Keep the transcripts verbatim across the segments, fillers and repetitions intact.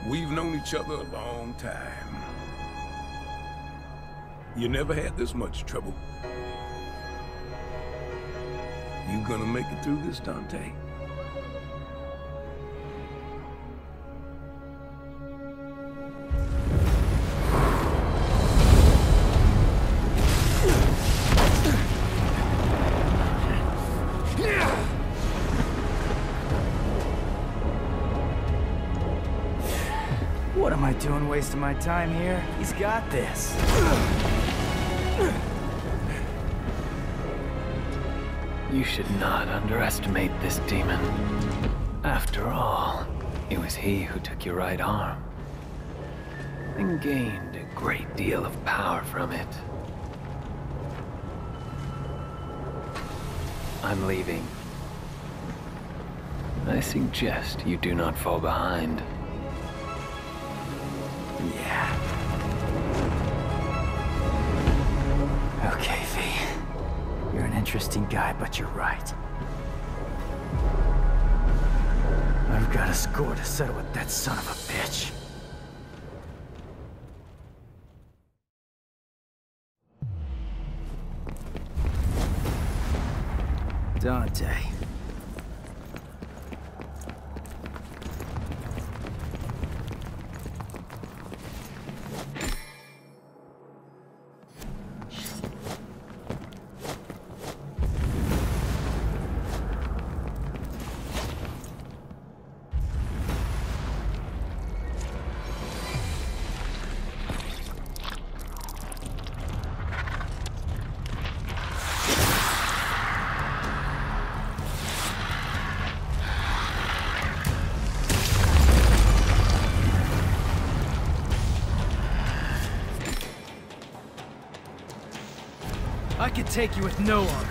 We've known each other a long time. You never had this much trouble. You gonna make it through this, Dante? What am I doing wasting my time here? He's got this. You should not underestimate this demon. After all, it was he who took your right arm and gained a great deal of power from it. I'm leaving. I suggest you do not fall behind. Yeah. Okay, V. You're an interesting guy, but you're right. I've got a score to settle with that son of a bitch. Dante. I could take you with no arms.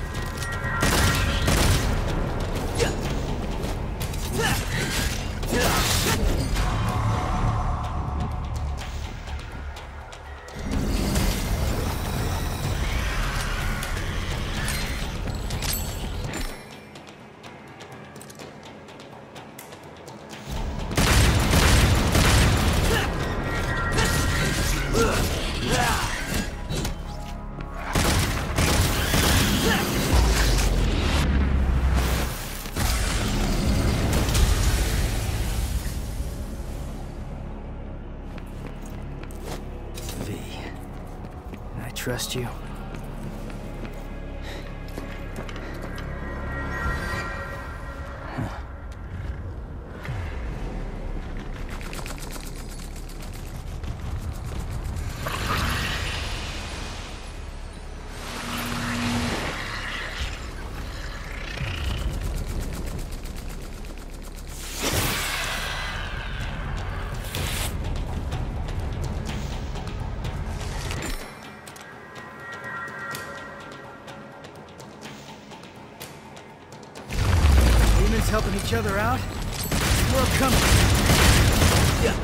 Trust you? Helping each other out? World coming. Yeah.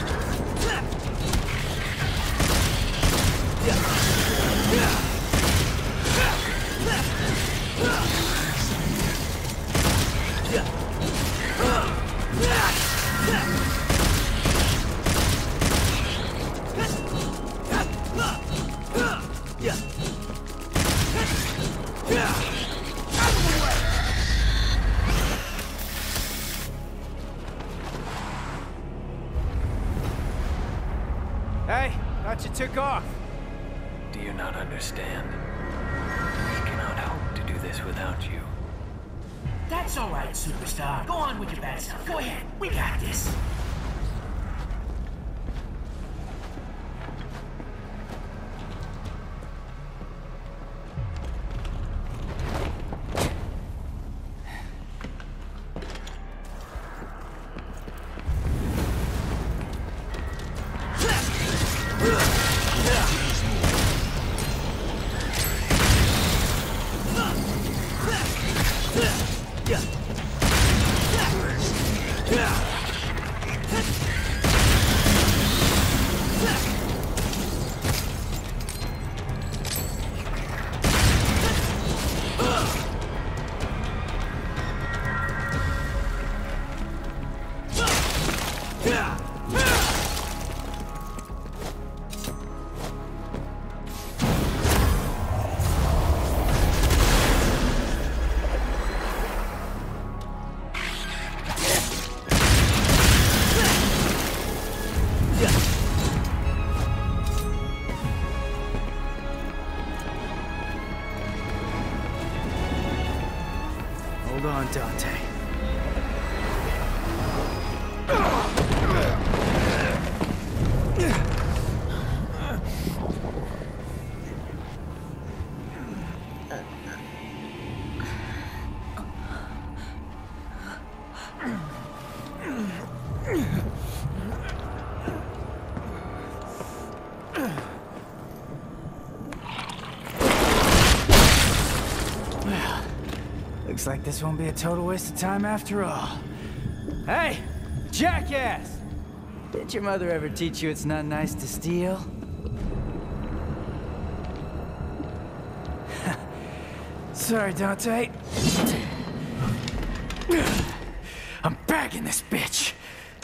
Yeah. Yeah. Hey, thought you took off. Do you not understand? I cannot hope to do this without you. That's all right, superstar. Go on with your bad stuff. Go ahead. We got this. Looks like this won't be a total waste of time after all. Hey! Jackass! Did your mother ever teach you it's not nice to steal? Sorry, Dante. I'm bagging this bitch!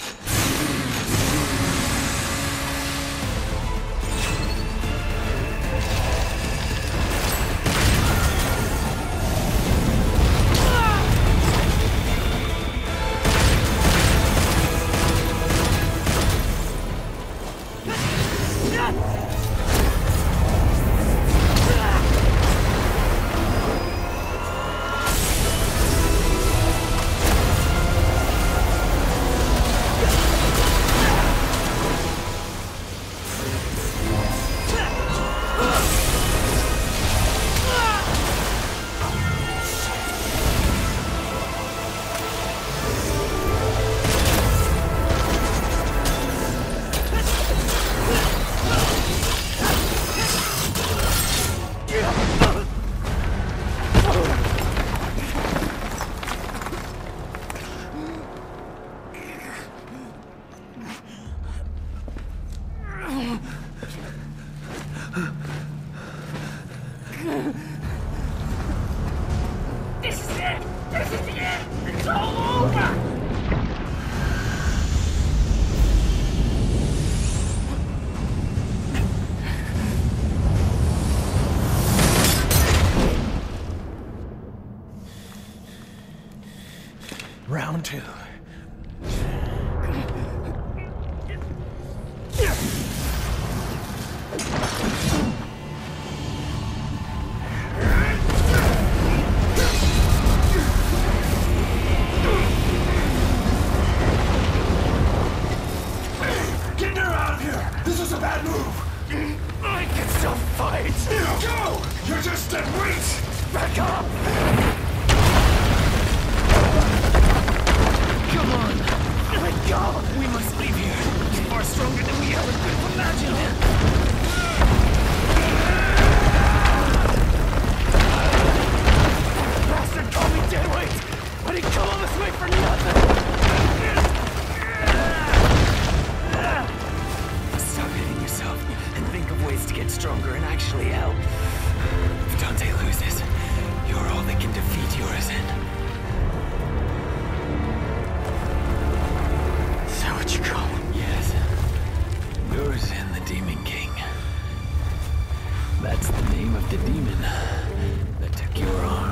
This is it! This is the end! It's all over! Round two. Get her out of here! This is a bad move! I can still fight! Go! You're just dead weight! Back up! Come on! Let go! We must leave here. He's far stronger than we ever could have imagined. Bastard called me dead weight! But he come all this way for nothing! Stop hitting yourself and think of ways to get stronger and actually help. If Dante loses, you're all that can defeat Urizen. Is that what you call him? Yes. Urizen, the Demon King. That's the name of the demon that took your arm.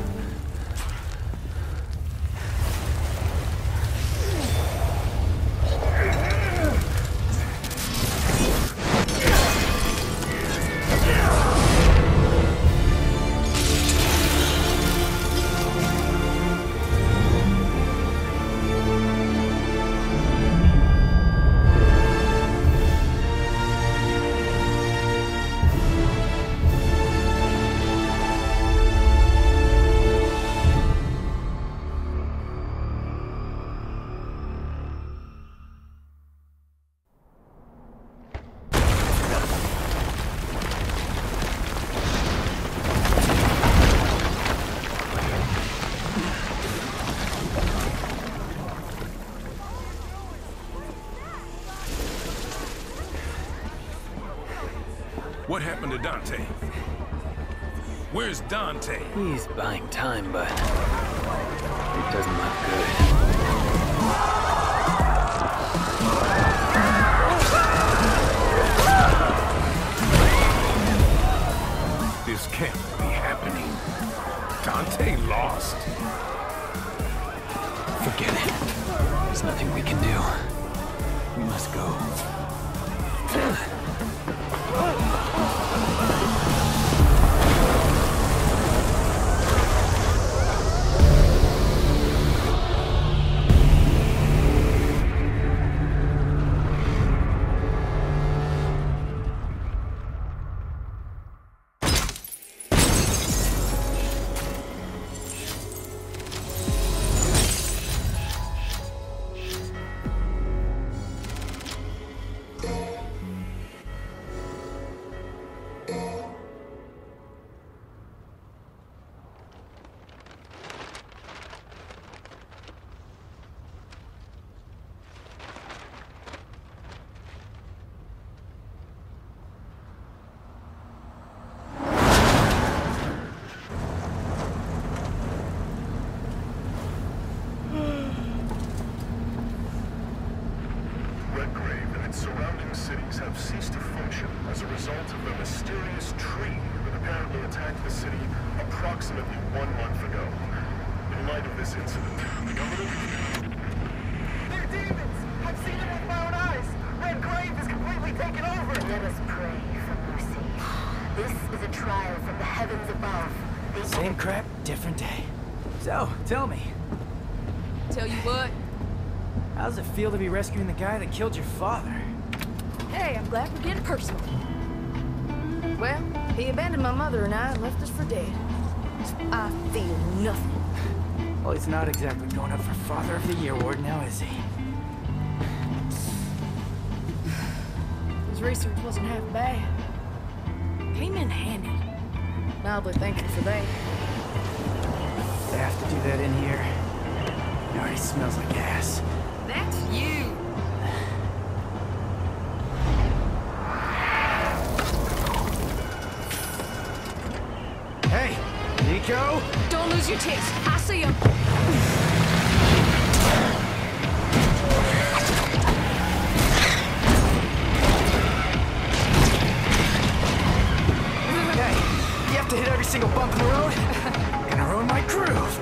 What happened to Dante? Where's Dante? He's buying time, but it doesn't look good. This can't be happening. Dante lost. Forget it. There's nothing we can do. We must go. surrounding cities have ceased to function as a result of the mysterious tree that apparently attacked the city approximately one month ago. In light of this incident, the government... They're demons! I've seen them with my own eyes! Red Grave is completely taken over! Let us pray for mercy. This is a trial from the heavens above. They Same crap, different day. So, tell me, Tell you what, how does it feel to be rescuing the guy that killed your father? hey, I'm glad we're getting personal. Well, he abandoned my mother and I and left us for dead. I feel nothing. Well, he's not exactly going up for Father of the Year award now, is he? His research wasn't half bad. Came in handy. Mildly thankful for that. They have to do that in here. It already smells like ass. That's you. Hey, Nico! Don't lose your taste. I see him. Hey, you have to hit every single bump in the road? Gonna ruin my groove.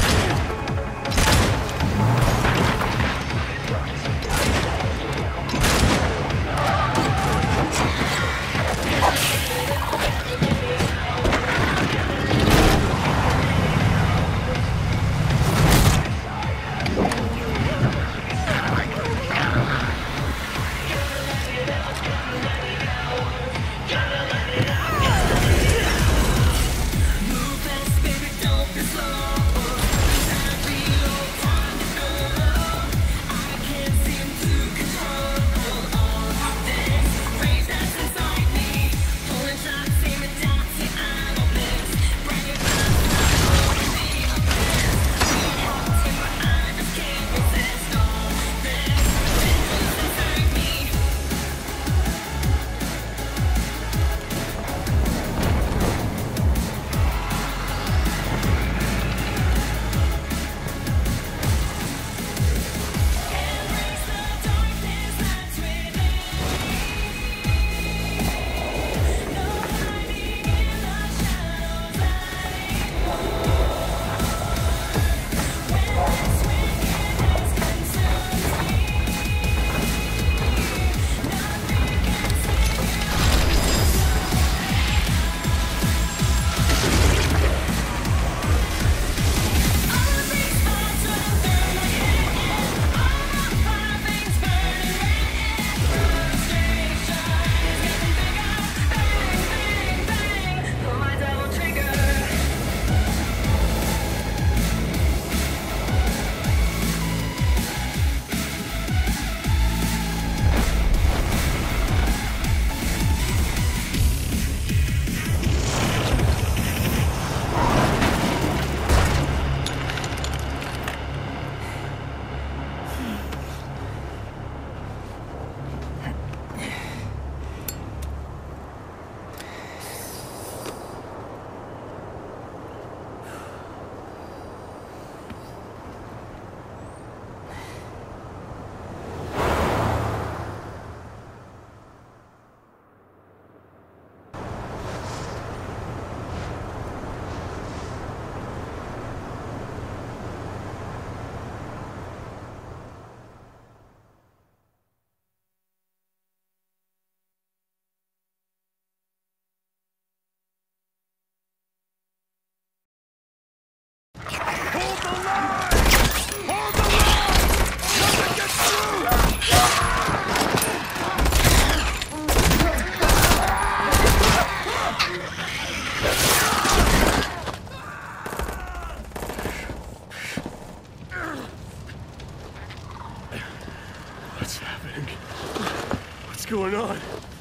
going on?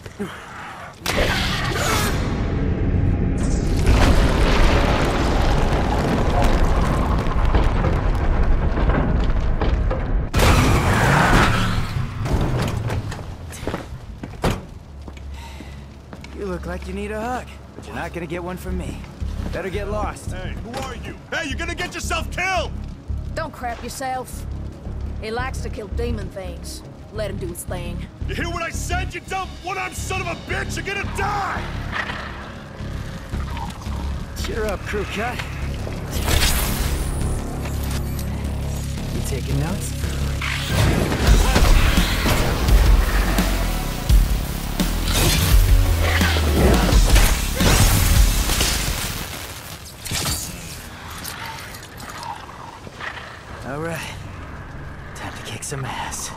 You look like you need a hug, but you're not gonna get one from me. Better get lost. Hey, who are you? Hey, you're gonna get yourself killed! Don't crap yourself. He likes to kill demon things. Let him do his thing. You hear what I said, you dumb one-armed son of a bitch? You're gonna die! Cheer up, crew cut. You taking notes? All right. Time to kick some ass.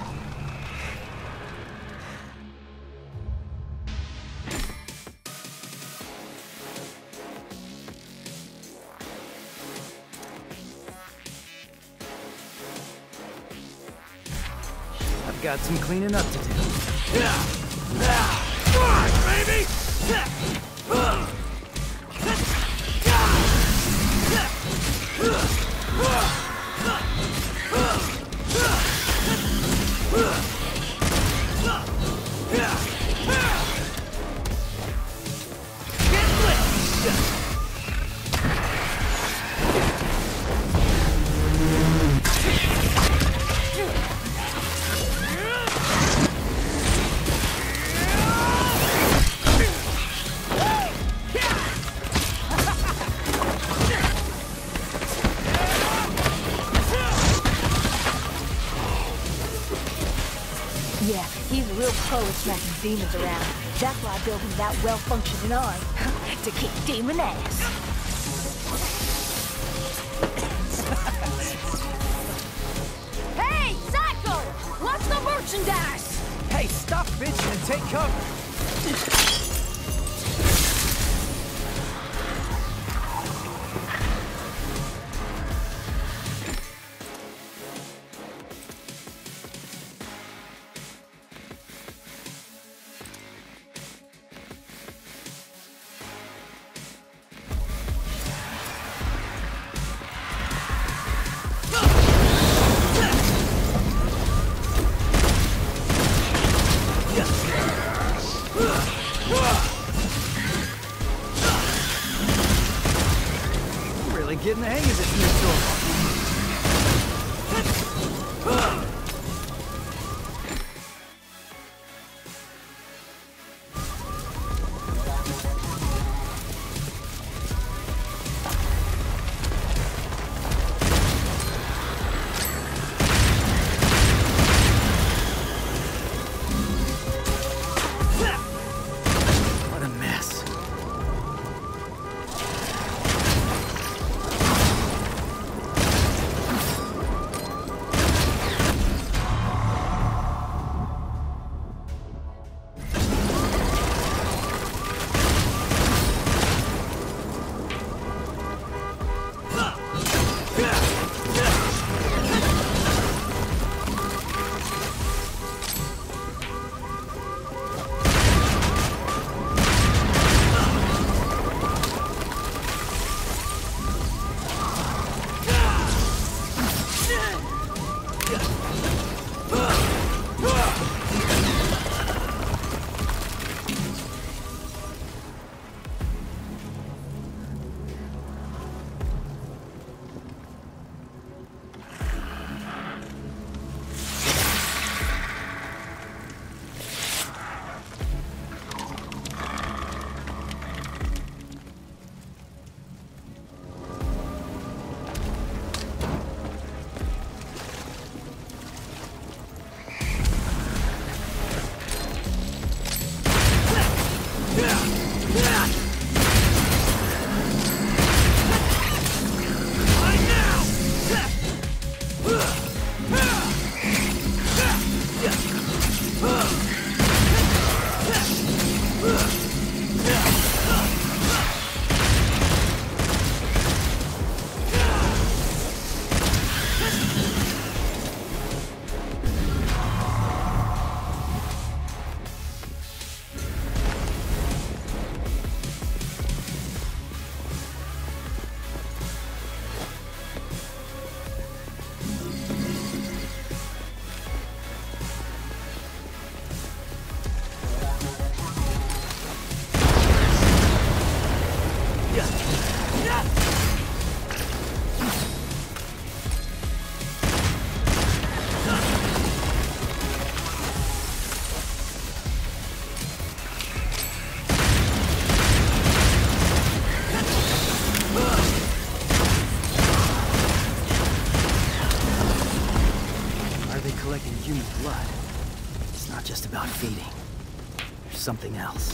I've got some cleaning up to do. Come on, baby! Yeah, he's a real pro at smacking demons around. That's why I built him that well-functioning arm. To kick demon ass. Hey, Psycho! What's the merchandise? Hey, stop bitching and take cover. Ugh! It's not just about feeding. There's something else.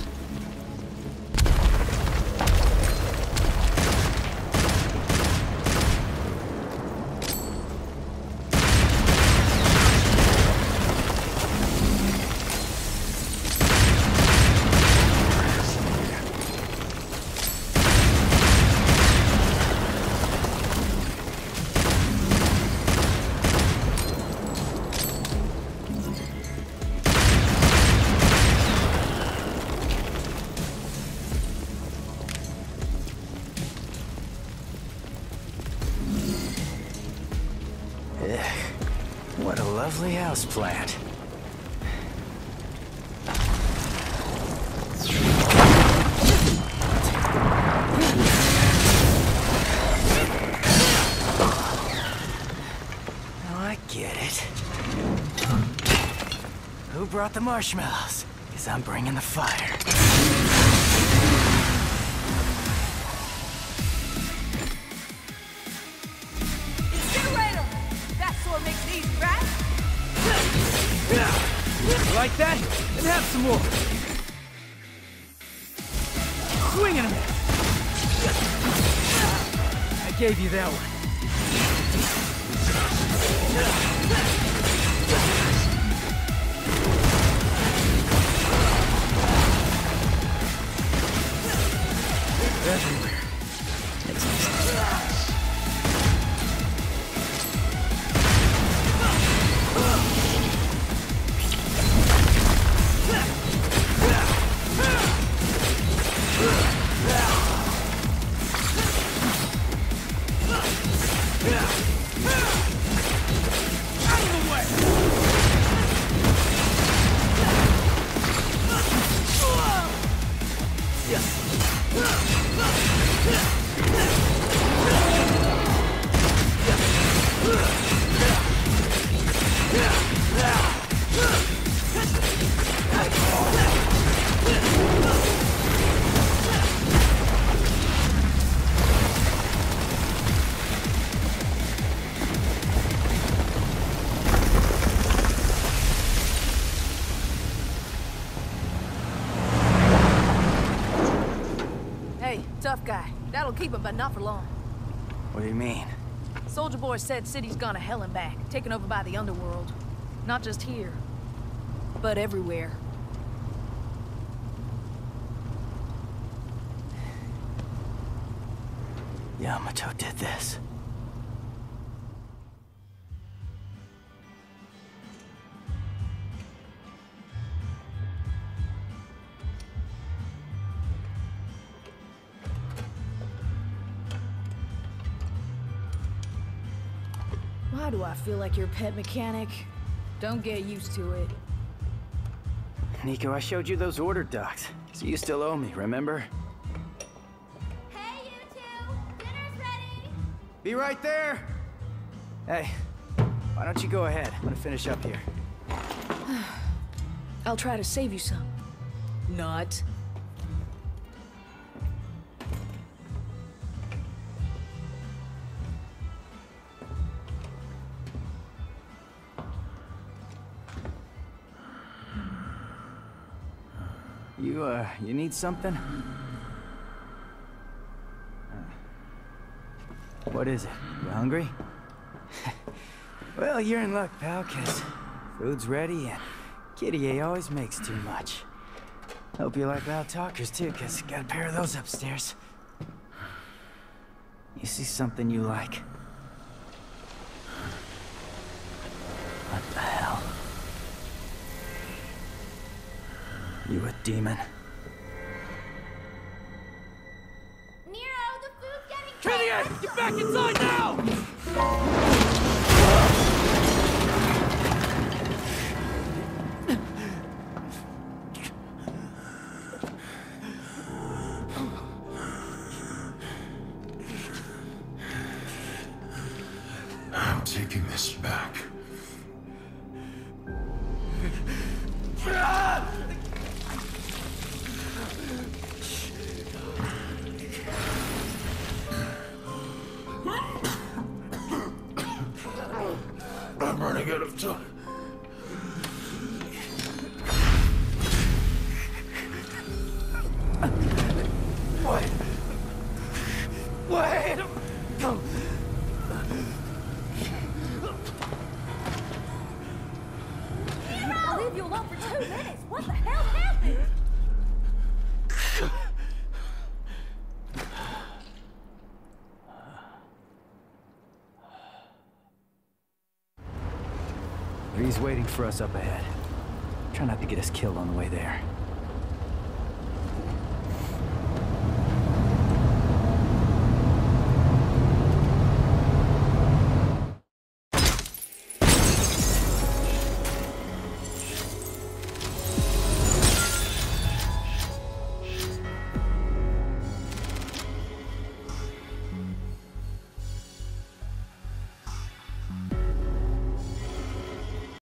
What a lovely houseplant. Oh, I get it. Who brought the marshmallows? Because I'm bringing the fire. Like that? Then have some more. Swing and a miss. I gave you that one. Everywhere. Makes no sense. Tough guy. That'll keep him, but not for long. What do you mean? Soldier Boy said city's gone to hell and back, taken over by the underworld. Not just here, but everywhere. Yamato did this. Why do I feel like your pet mechanic? Don't get used to it. Nico, I showed you those order docs, so you still owe me, remember? Hey, you two! Dinner's ready! Be right there! Hey, why don't you go ahead? I'm gonna finish up here. I'll try to save you some. Not. You, uh, you need something? What is it? You hungry? Well, you're in luck, pal, 'cause food's ready and Kitty A always makes too much. Hope you like loud talkers, too, 'cause got a pair of those upstairs. You see something you like? What the hell? You a demon? Nero, the food's getting Killian, get back inside now! I'm taking this back. I'm running out of time. for two minutes. What the hell happened? He's waiting for us up ahead. Try not to get us killed on the way there.